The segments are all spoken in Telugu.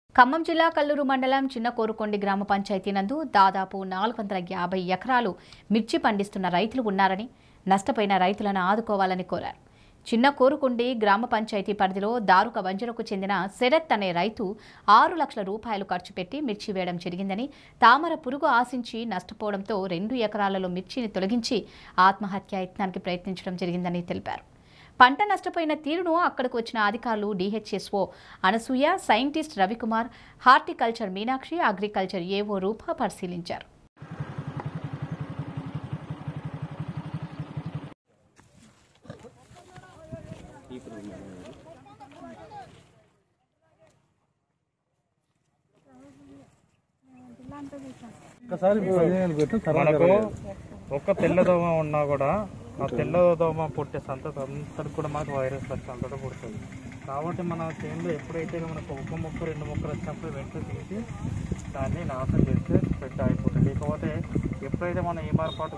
ఖమ్మం జిల్లా కల్లూరు మండలం చిన్న కోరుకొండి గ్రామ పంచాయతీ నందు దాదాపు 450 ఎకరాలు మిర్చి పండిస్తున్న రైతులు ఉన్నారని, నష్టపోయిన రైతులను ఆదుకోవాలని కోరారు. చిన్న కోరుకొండి గ్రామ పంచాయతీ పరిధిలో దారుక బంజరకు చెందిన శరత్ అనే రైతు 6 లక్షల రూపాయలు ఖర్చు పెట్టి మిర్చి వేయడం జరిగిందని, తామర పురుగు ఆశించి నష్టపోవడంతో 2 ఎకరాలలో మిర్చిని తొలగించి ఆత్మహత్య యత్నానికి ప్రయత్నించడం జరిగిందని తెలిపారు. పంట నష్టపోయిన తీరును అక్కడికి వచ్చిన అధికారులు DHSO Anasuya, scientist Ravikumar, horticulture Meenakshi, agriculture AO Roopa పరిశీలించారు. మనకు ఒక్క తెల్లదోమ ఉన్నా కూడా ఆ తెల్లదోమ పుట్టే సంతతి అంతటి కూడా మనకు వైరస్ వచ్చి అంతటా పుడుతుంది. కాబట్టి మన చేనులో ఎప్పుడైతే మనకు ఒక మొక్క 2 మొక్కలు వచ్చినప్పుడు వెంటనే తీసి దాన్ని నాశనం చేస్తే పెద్ద అయిపోతుంది. లేకపోతే ఎప్పుడైతే మనం ఈ మార్పాటు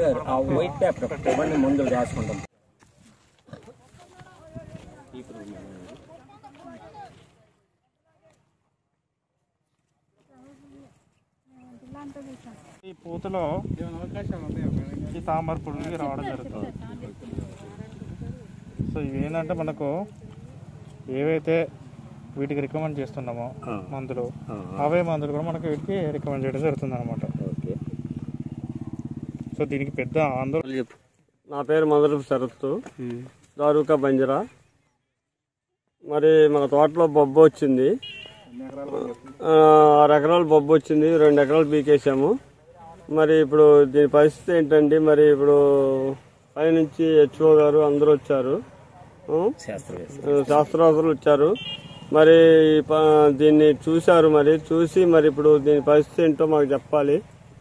ఈ పూతలో ఈ తామర పురుగుకి రావడం జరుగుతుంది. సో ఇవేంటంటే మనకు ఏవైతే వీటికి రికమెండ్ చేస్తున్నామో మందులు, అవే మందులు కూడా మనకు వీటికి రికమెండ్ చేయడం జరుగుతుంది అనమాట. సో దీనికి పెద్ద ఆందోళన. నా పేరు మదరపు శరత్తు, దారుకా బంజరా. మరి మన తోటలో బొబ్బు వచ్చింది, 6 ఎకరాలు బొబ్బు వచ్చింది, 2 ఎకరాలు పీకేసాము. మరి ఇప్పుడు దీని పరిస్థితి ఏంటండి? మరి ఇప్పుడు పైనుంచి హెచ్ఓ గారు అందరూ వచ్చారు, శాస్త్రవేత్తలు వచ్చారు. మరి దీన్ని చూశారు. మరి చూసి మరి ఇప్పుడు దీని పరిస్థితి ఏంటో మాకు చెప్పాలి.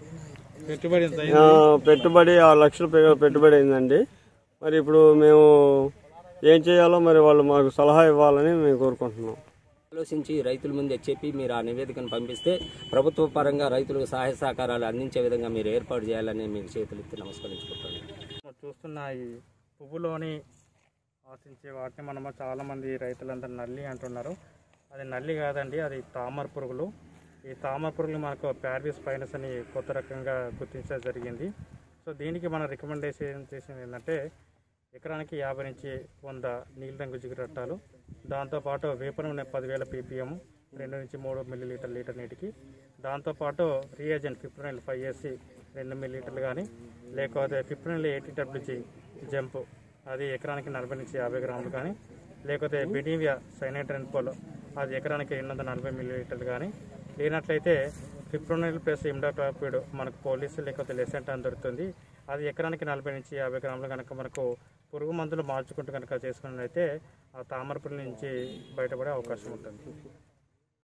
పెట్టుబడి 6 లక్షలు పెట్టుబడి అయిందండి. మరి ఇప్పుడు మేము ఏం చేయాలో మరి వాళ్ళు మాకు సలహా ఇవ్వాలని మేము కోరుకుంటున్నాం. ఆలోచించి రైతుల ముందే చెప్పి మీరు ఆ నివేదికను పంపిస్తే ప్రభుత్వ పరంగా రైతులకు సహాయ సహకారాలు అందించే విధంగా మీరు ఏర్పాటు చేయాలని మీకు చేతులు ఎత్తి నమస్కరించుకుంటున్నాను. చూస్తున్న ఈ పువ్వులోని ఆశించే వాటిని మనము చాలామంది రైతులంతా నల్లి అంటున్నారు. అది నల్లి కాదండి, అది తామర పురుగులు. ఈ తామర పురుగులు మనకు ప్యారిస్ పైనస్ అని కొత్త రకంగా గుర్తించడం జరిగింది. సో దీనికి మనం రికమెండేషన్ చేసింది ఏంటంటే ఎకరానికి 50 నుంచి 100 నీళ్ళ రంగు జిగురట్టాలు, దాంతోపాటు వేప నూనె 10,000 ppm 2 నుంచి 3 మిల్లీలీటర్ లీటర్ నీటికి, దాంతోపాటు రియేజెంట్ ఫిప్రోనిల్ 5SC 2 మిల్లీలీటర్లు కానీ, లేకపోతే ఫిప్రోనిల్ 80WG జంప్ అది ఎకరానికి 40 నుంచి 50 గ్రాములు కానీ, లేకపోతే బినీవియా సైనైట్రెన్పోల్ అది ఎకరానికి 240 మిల్లీలీటర్లు కానీ, లేనట్లయితే ఫిప్రోనిల్ ప్లస్ ఇమ్డాక్లోపిడ్ మనకు పోలీసు లేకపోతే లెసెంట్ అని దొరుకుతుంది. అది ఎకరానికి 40 నుంచి 50 గ్రాములు కనుక మనకు పురుగు మందులు మార్చుకుంటూ కనుక చేసుకున్నట్లయితే ఆ తామర పురుగు నుంచి బయటపడే అవకాశం ఉంటుంది.